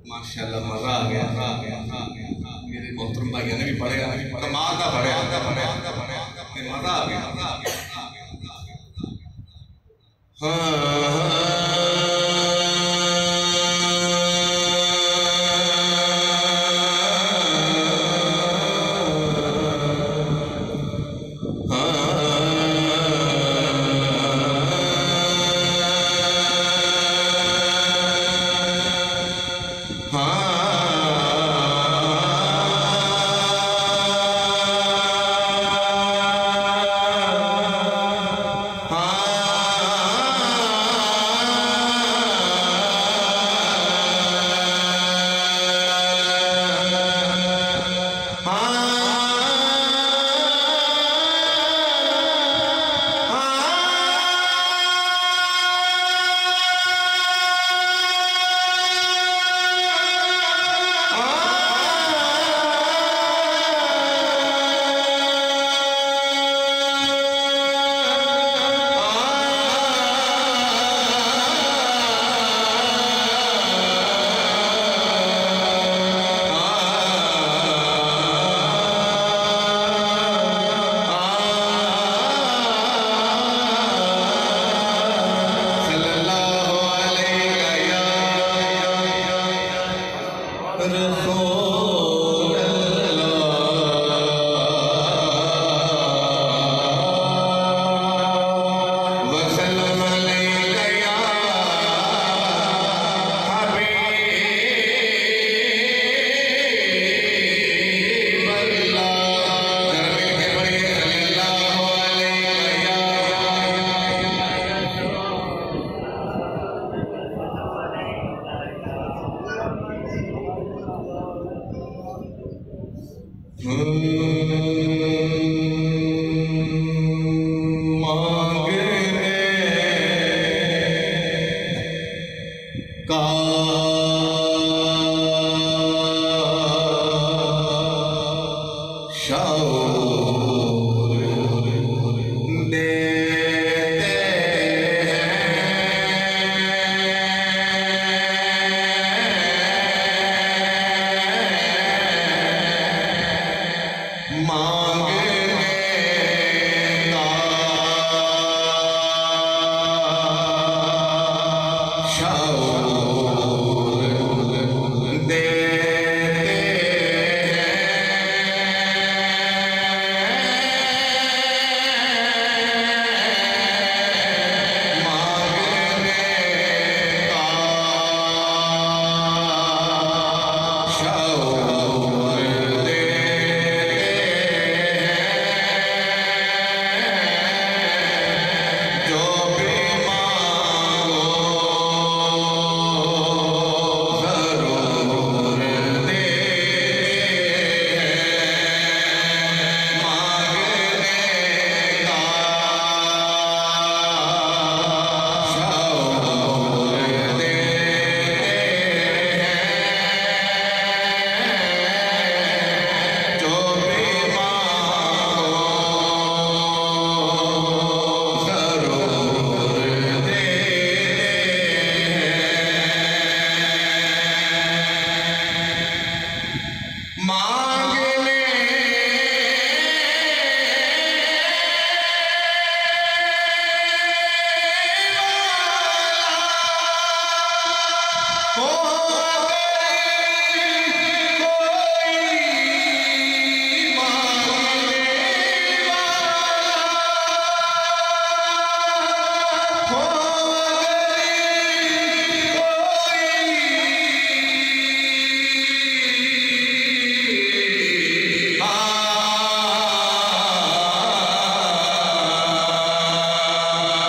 माशाल्लाह मजा आ गया। मेरे मोहतरम भाइयों ने भी पढ़ेगा, कमाल का पढ़ेगा, मजा आ गया।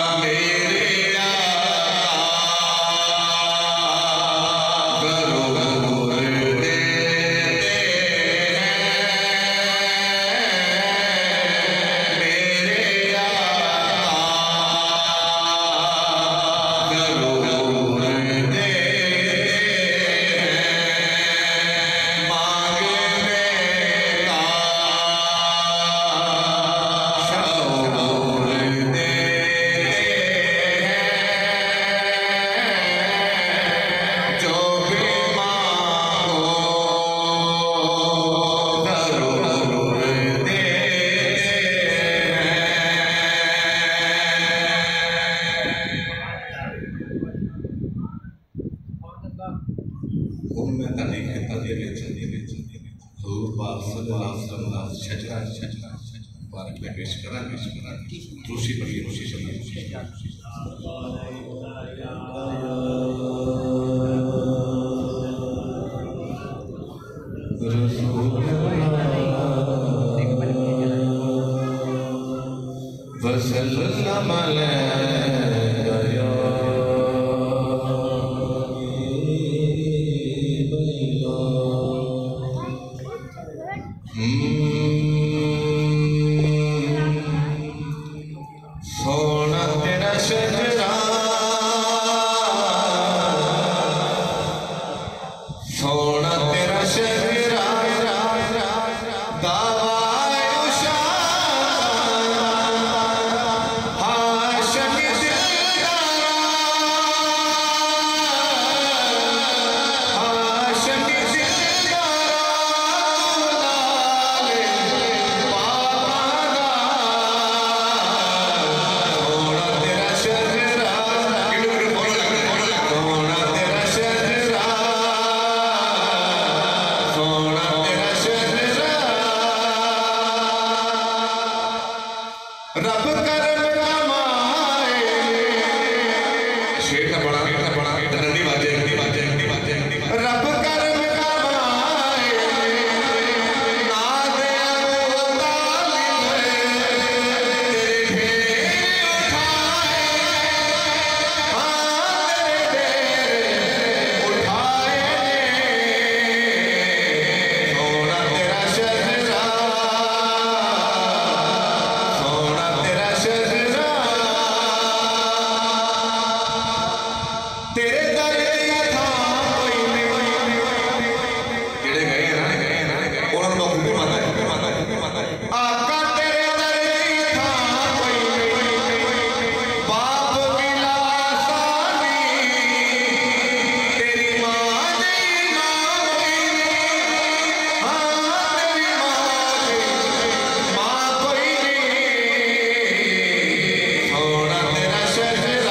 करो उनमें तारीख के ताजे में हजूर पाक सल्लल्लाहु अलैहि वसल्लम दा शजरा मुबारक में पेश करा दूसरी पढ़िए वसल्लम सोना तेरा शजरा सोना तेरा शजरा रब करम कमाए शेर का बड़ा डंडी बाजे रब करम कमाए नाज़ अबू तालिब तेरे ढेर उठाए तेरे ढेर उठाए सोना तेरा शजरा तेरे दर दी थां कोई नहीं जेड़े गए ना उन्होंने हुकूमत है आका तेरे दर दी थां कोई नहीं बाप मिला सानी तेरी मां दी मां कोई नहीं हां तेरी मां कोई नहीं सोना तेरा शजरा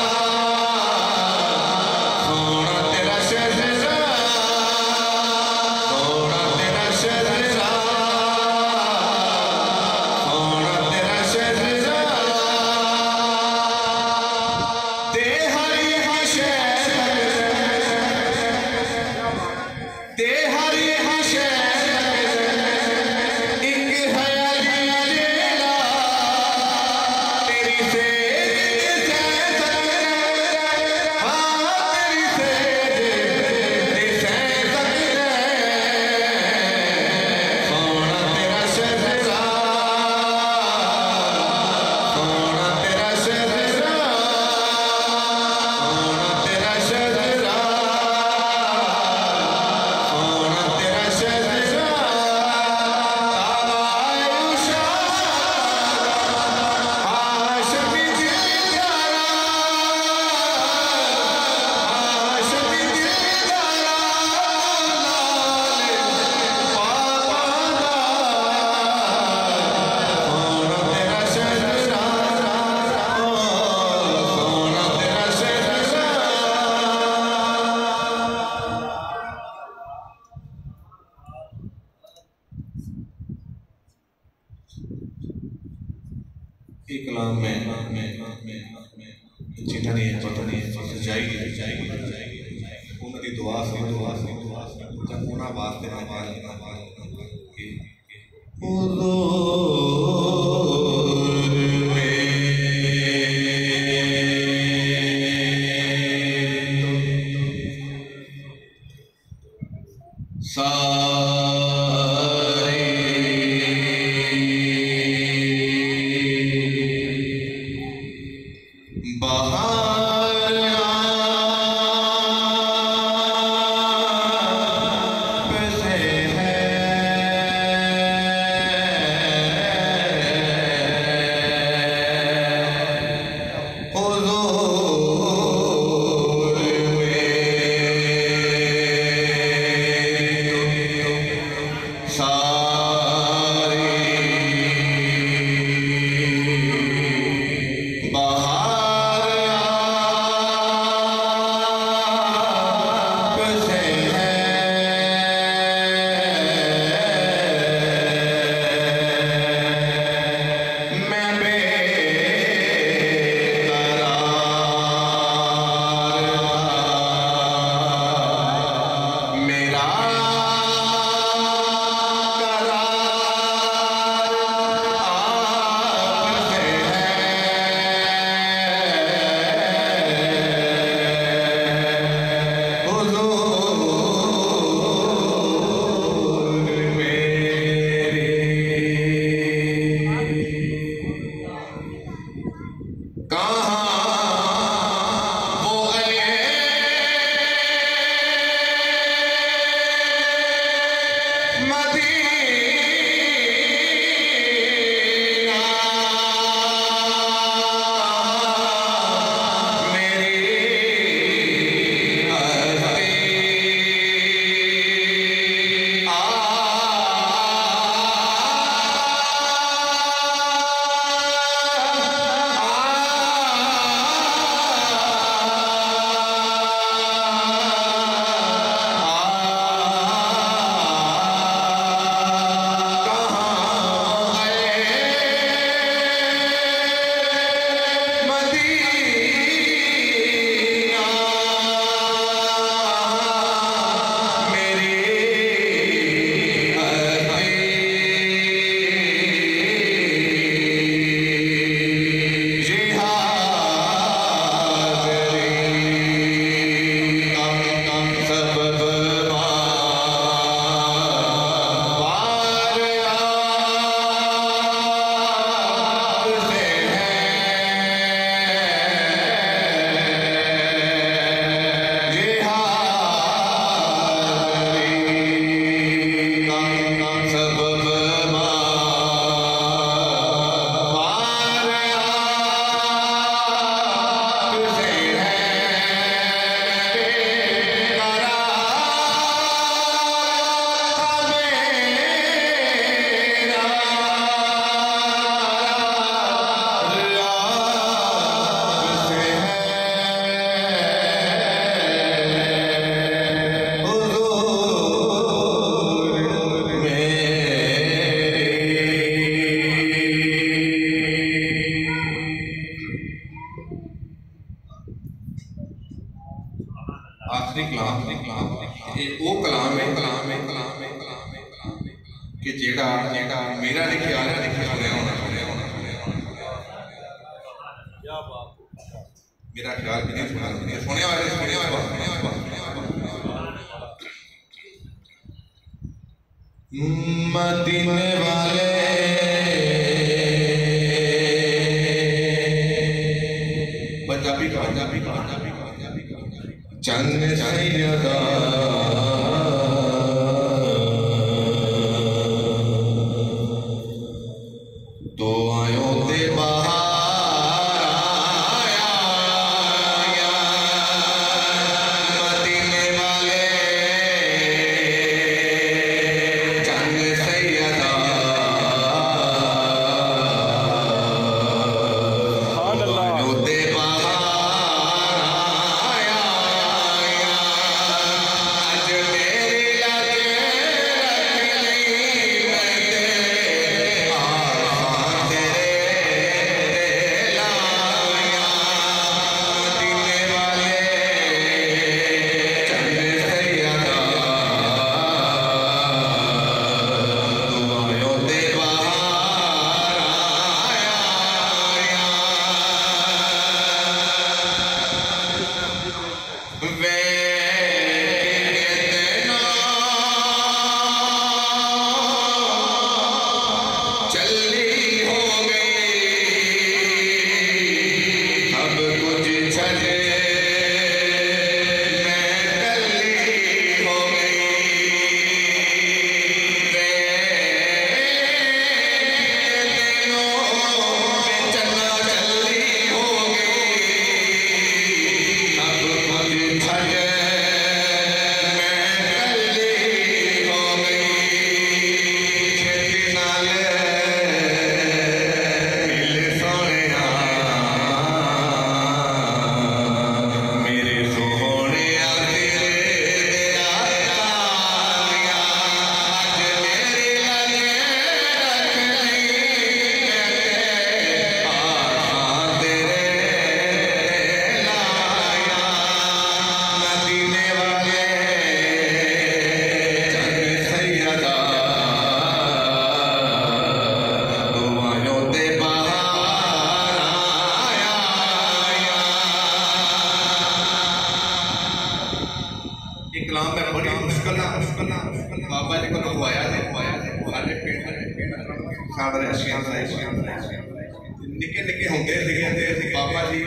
कलाम में जिन्हों ने पता नहीं जाएगी उन्होंने दुआ से उन्होंने वास्ते आखिरी कलाम वो कलाम है कि जेड़ा मेरा लिखिया सुनिया होना मेरा ख्याल भी नहीं सुनिया मदीने वाले पंजाबी चंद सैयदा तो आयो ते बाहर आया मदीने वाले चंद सैयदा आयो ते बाबा जी को खुआया साढ़े पिंड निके निके होंगे बाबा जी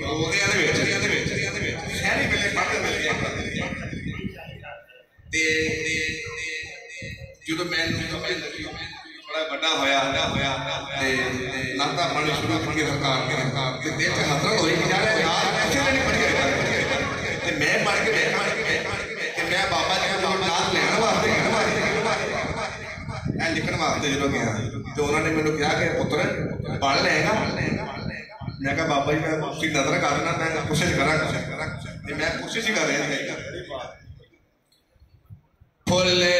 शहरी वेले पढ़ते जो मैं थोड़ा बड़ा होया लाता पानी शुरू की सरकार दिल च हसरत हुई कि यार किसी ने नहीं पढ़ी मैं पढ़ के मैं बाबा जी को नाम लेने वास्ते लिखने वास्ते जो गया तो उन्होंने मैंने कहा कि पुत्र पढ़ लेगा मैं कहा बाबा जी मैं उसकी नजर करना मैं कोशिश करा मैं कोशिश ही कर रहा फुल